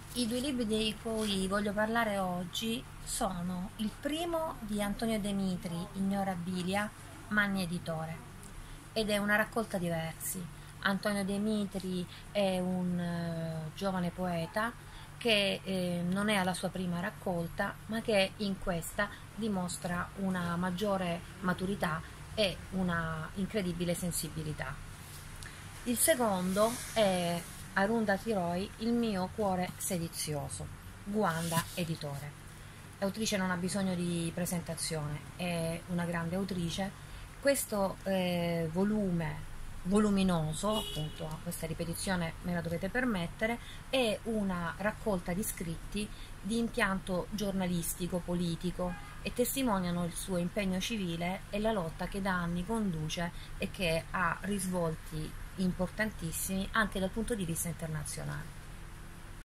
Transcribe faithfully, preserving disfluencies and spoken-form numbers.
I due libri di cui voglio parlare oggi sono il primo di Antonio De Mitri, Ignorabilia, Manni Editore, ed è una raccolta di versi. Antonio De Mitri è un eh, giovane poeta che eh, non è alla sua prima raccolta, ma che in questa dimostra una maggiore maturità e una incredibile sensibilità. Il secondo è Arundhati Roy, Il mio cuore sedizioso, Guanda Editore. L'autrice non ha bisogno di presentazione, è una grande autrice. Questo eh, volume voluminoso, appunto, questa ripetizione me la dovete permettere, è una raccolta di scritti di impianto giornalistico, politico, e testimoniano il suo impegno civile e la lotta che da anni conduce e che ha risvolti importantissimi anche dal punto di vista internazionale.